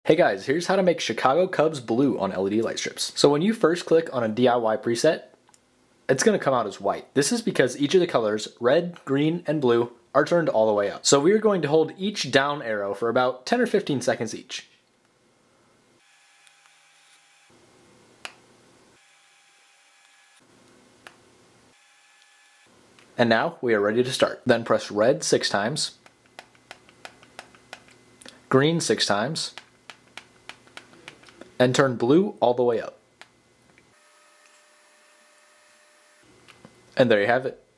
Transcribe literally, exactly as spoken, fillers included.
Hey guys, here's how to make Chicago Cubs blue on L E D light strips. So when you first click on a D I Y preset, it's going to come out as white. This is because each of the colors, red, green, and blue, are turned all the way up. So we are going to hold each down arrow for about ten or fifteen seconds each. And now we are ready to start. Then press red six times, green six times, and turn blue all the way up. And there you have it.